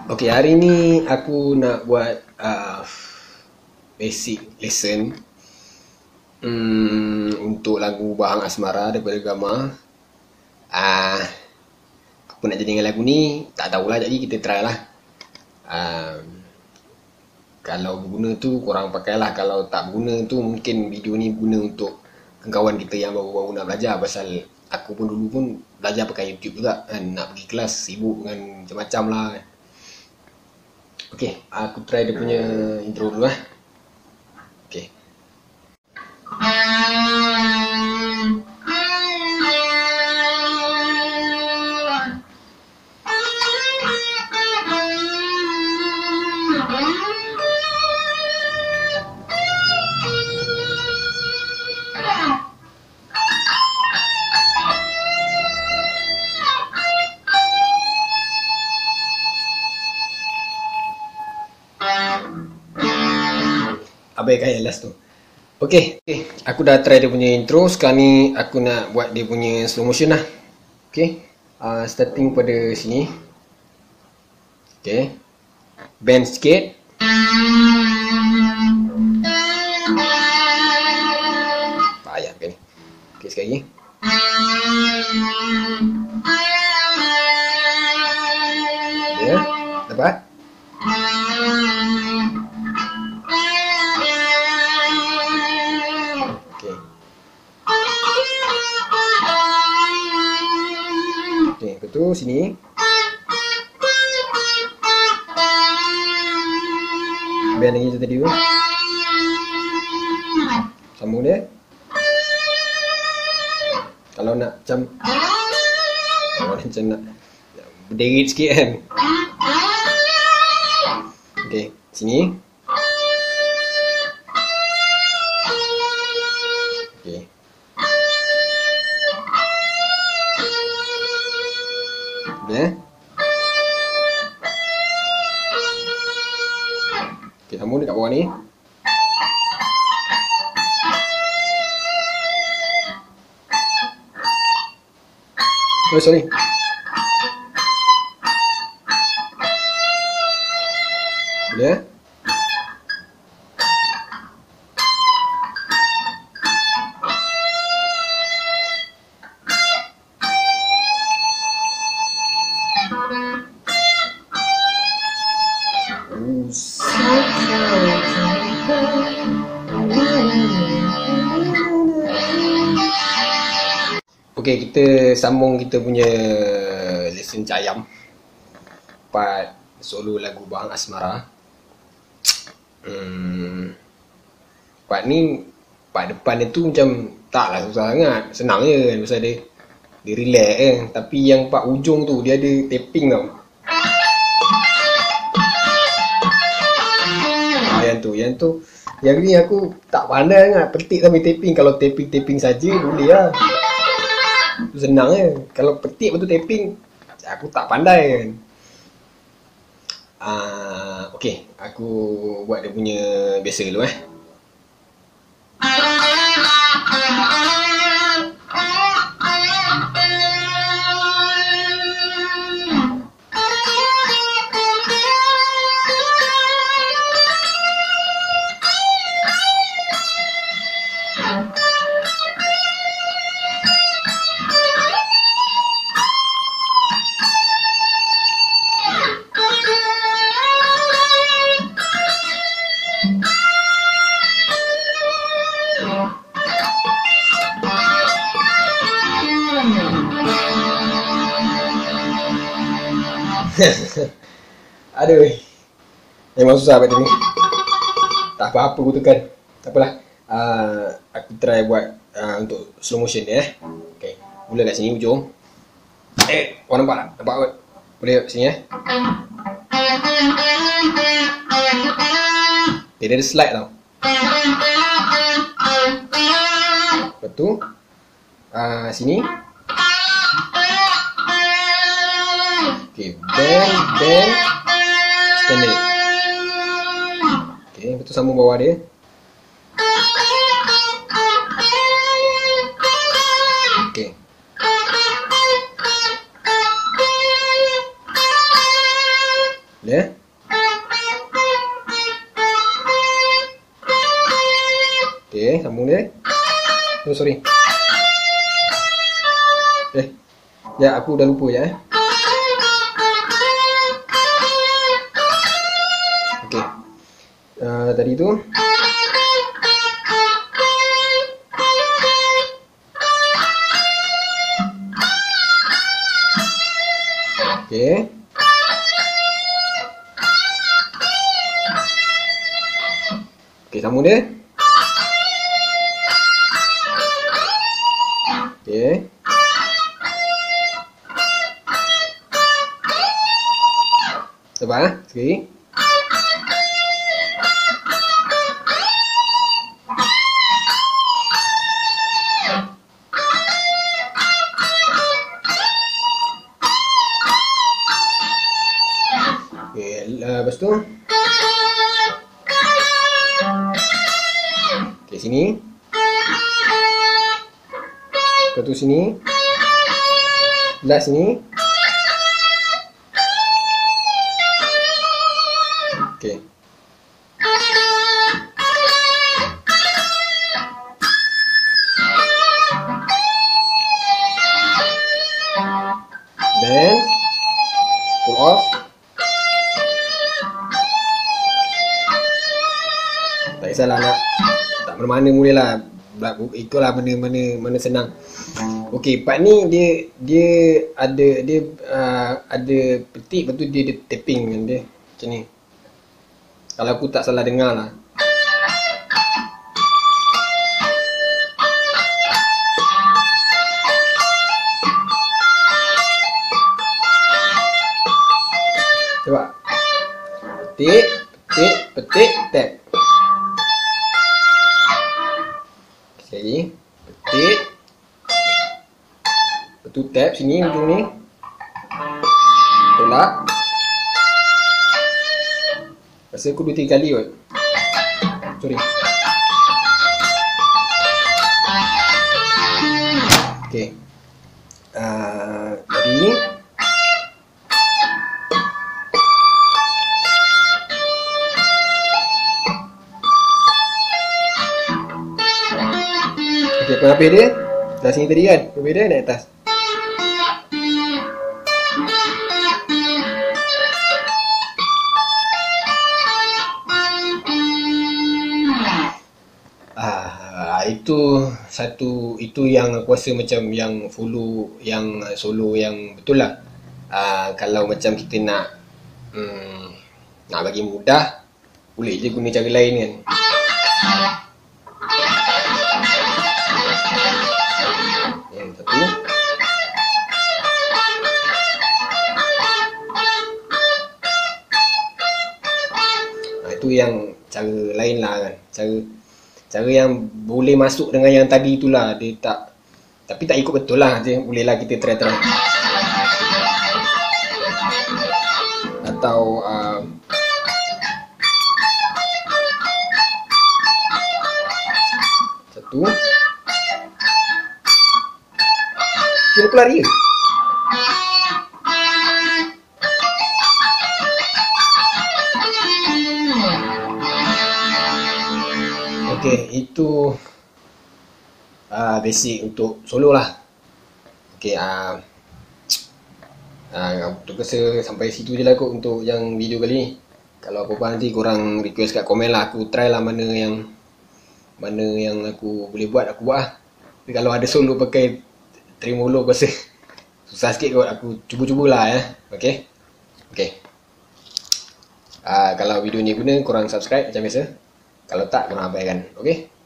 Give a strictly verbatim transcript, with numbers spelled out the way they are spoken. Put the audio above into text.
Okay, hari ni aku nak buat uh, basic lesson hmm, untuk lagu Bahang Asmara daripada Gama. uh, Apa nak jadi dengan lagu ni tak tahulah, jadi kita try lah. uh, Kalau berguna tu korang pakai lah, kalau tak berguna tu mungkin video ni guna untuk kawan kita yang baru-baru nak belajar. Pasal aku pun dulu pun belajar pakai YouTube juga kan, nak pergi kelas sibuk dengan macam-macam lah. Okay, aku try dia punya intro dulu lah. Okay. Abai kayak last tu. Okay, okay, aku dah try dia punya intro. Sekarang ni aku nak buat dia punya slow motion lah. Okay, uh, starting pada sini. Okay, bend sikit. Payah kan ni. Okay, sekali lagi. Ya, yeah, dapat. Okay, betul sini. Bend lagi tu tadi tu. Sambung dia. Kalau nak macam kalau macam nak berderit sikit kan. Okay, sini. Okay. Eh? Okay, sambung dekat bawah ni. Oh, sorry. Boleh eh? Okay, kita sambung kita punya lesson Cayam part solo lagu Bahang Asmara. hmm, Part ni, part depan dia tu macam taklah susah sangat, senang je kan, pasal dia dia relax kan. Tapi yang part ujung tu dia ada tapping tau. ah, Yang tu, yang tu yang ni aku tak pandai sangat petik sampai tapping. Kalau tapping-tapping saja boleh lah, senang je. Kalau petik betul tapping aku tak pandai kan. uh, Okay, aku buat dia punya biasa dulu eh. Aduh, memang susah buat ni. Tak apa-apa aku tekan. Tak apalah. uh, Aku try buat uh, untuk slow motion ni eh. Okay, mula kat sini ujung. Eh, korang nampak tak? Nampak kot? Boleh kat sini eh. Okay, dia ada slide tau. Lepas tu uh, sini. Okay, bend, bend, standard. Okay, betul sambung bawah dia. Okay. Boleh? Okay, sambung dia. Oh, sorry. Eh, ya aku dah lupa je eh. Okay. Uh, tadi tu. Okay. Okay, sambung dia. Okay. Sabar eh, sekali. Okay, lepas tu. Okay, sini. Lepas tu sini. Belah sini. Okay. Then pull off. Tak kisahlah nak tak mana-mana boleh lah. Itulah mana-mana mana senang. Okey, part ni dia dia ada dia uh, ada petik, lepas tu dia ada tapping kan dia. Macam ni. Kalau aku tak salah dengar lah. Cuba. Petik, petik, petik, tap. Sekali. Petik. Lepas tu tap sini ujung ni. Tolak. Rasa aku dua tiga kali kot. Sorry. Okay. Uh, tadi ni. Okay, penapis dia. Dah sini tadi kan. Penapis dia naik atas. Ah, itu satu itu yang aku rasa macam yang follow yang solo yang betul lah. Ah, kalau macam kita nak hmm, nak bagi mudah, boleh je guna cara lain kan. Yang satu. Nah, itu yang cara lain lah kan. Cara Cara yang boleh masuk dengan yang tadi itulah. Dia tak, tapi tak ikut betul lah. Boleh lah kita try-try. Atau uh, satu. Kira aku lari ke? Okay, itu uh, basic untuk solo lah. Okay, uh, uh, aku rasa sampai situ je lah kot untuk yang video kali ni. Kalau apa-apa nanti korang request kat komen lah. Aku try lah mana yang mana yang aku boleh buat, aku buat lah. Tapi kalau ada solo pakai tremolo aku rasa susah sikit kot. Aku cuba-cubalah ya. Okay. Okay. Uh, kalau video ni guna, korang subscribe macam biasa. Kalau tak, korang abaikan. Okay?